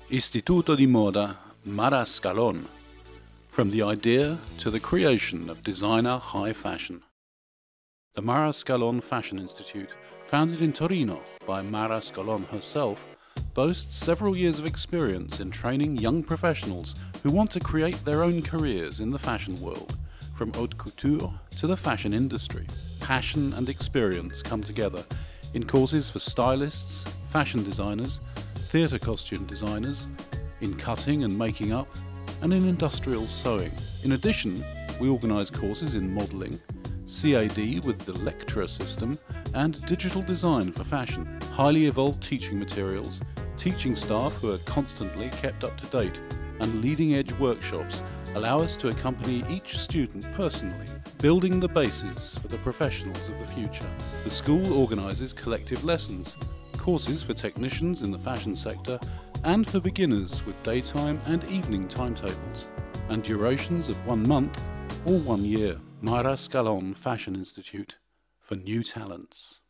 Istituto di Moda Mara Scalon, from the idea to the creation of designer high fashion. The Mara Scalon Fashion Institute, founded in Torino by Mara Scalon herself, boasts several years of experience in training young professionals who want to create their own careers in the fashion world, from haute couture to the fashion industry. Passion and experience come together in courses for stylists, fashion designers, theatre costume designers, in cutting and making up, and in industrial sewing. In addition, we organise courses in modelling, CAD with the lecturer system, and digital design for fashion. Highly evolved teaching materials, teaching staff who are constantly kept up to date, and leading-edge workshops allow us to accompany each student personally, building the basis for the professionals of the future. The school organises collective lessons, courses for technicians in the fashion sector, and for beginners with daytime and evening timetables, and durations of 1 month or 1 year. Mara Scalon Fashion Institute, for new talents.